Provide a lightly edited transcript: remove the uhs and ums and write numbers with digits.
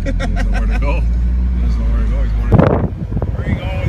He doesn't know where to go. He doesn't know where to go. He's going, where are you going?